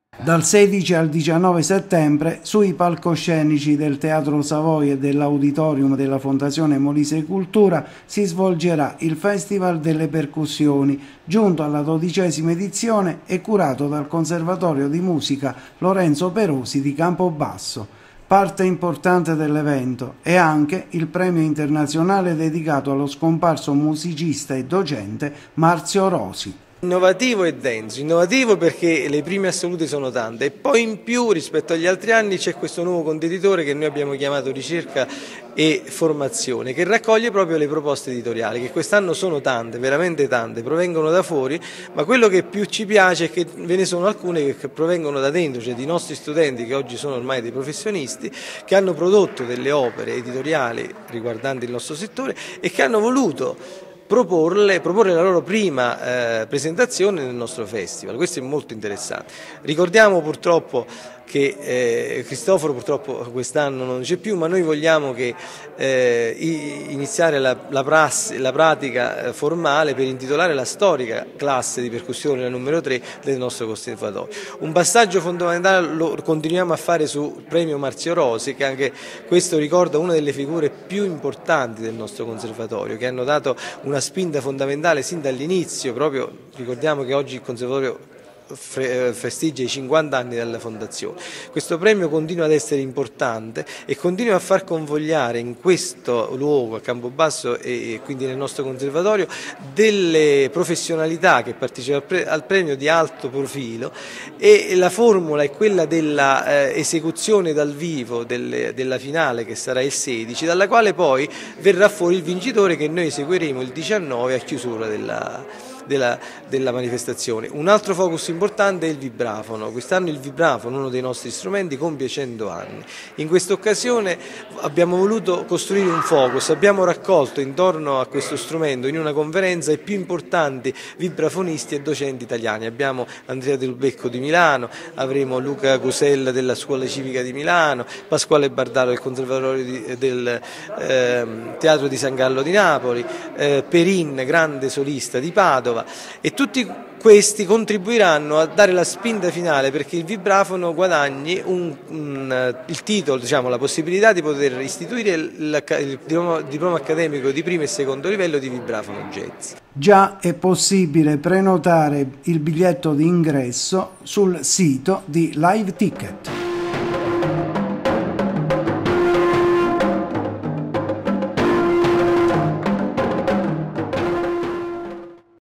Dal 16 al 19 settembre sui palcoscenici del Teatro Savoia e dell'Auditorium della Fondazione Molise Cultura si svolgerà il Festival delle Percussioni, giunto alla 12ª edizione e curato dal Conservatorio di Musica Lorenzo Perosi di Campobasso. Parte importante dell'evento è anche il premio internazionale dedicato allo scomparso musicista e docente Marzio Rosi. Innovativo e denso, innovativo perché le prime assolute sono tante e poi in più rispetto agli altri anni c'è questo nuovo contenitore che noi abbiamo chiamato ricerca e formazione, che raccoglie proprio le proposte editoriali, che quest'anno sono tante, veramente tante, provengono da fuori, ma quello che più ci piace è che ve ne sono alcune che provengono da dentro, cioè di nostri studenti che oggi sono ormai dei professionisti, che hanno prodotto delle opere editoriali riguardanti il nostro settore e che hanno voluto proporre la loro prima presentazione nel nostro festival. Questo è molto interessante. Ricordiamo purtroppo che Cristoforo purtroppo quest'anno non c'è più, ma noi vogliamo che iniziare la pratica formale per intitolare la storica classe di percussione, la numero 3 del nostro conservatorio. Un passaggio fondamentale lo continuiamo a fare sul premio Marzio Rosi, che anche questo ricorda una delle figure più importanti del nostro conservatorio, che hanno dato una spinta fondamentale sin dall'inizio. Proprio ricordiamo che oggi il conservatorio festeggia i 50 anni dalla fondazione. Questo premio continua ad essere importante e continua a far convogliare in questo luogo, a Campobasso e quindi nel nostro conservatorio, delle professionalità che partecipano al premio di alto profilo, e la formula è quella della esecuzione dal vivo della finale, che sarà il 16, dalla quale poi verrà fuori il vincitore, che noi eseguiremo il 19 a chiusura della manifestazione. Un altro focus importante è il vibrafono. Quest'anno il vibrafono, uno dei nostri strumenti, compie 100 anni. In questa occasione abbiamo voluto costruire un focus, abbiamo raccolto intorno a questo strumento in una conferenza i più importanti vibrafonisti e docenti italiani. Abbiamo Andrea Del Becco di Milano, avremo Luca Cusella della Scuola Civica di Milano, Pasquale Bardaro del Conservatorio del Teatro di San Gallo di Napoli, Perin, grande solista di Padova, e tutti questi contribuiranno a dare la spinta finale perché il vibrafono guadagni il titolo, diciamo, la possibilità di poter istituire il diploma accademico di primo e secondo livello di vibrafono jazz. Già è possibile prenotare il biglietto di ingresso sul sito di Live Ticket.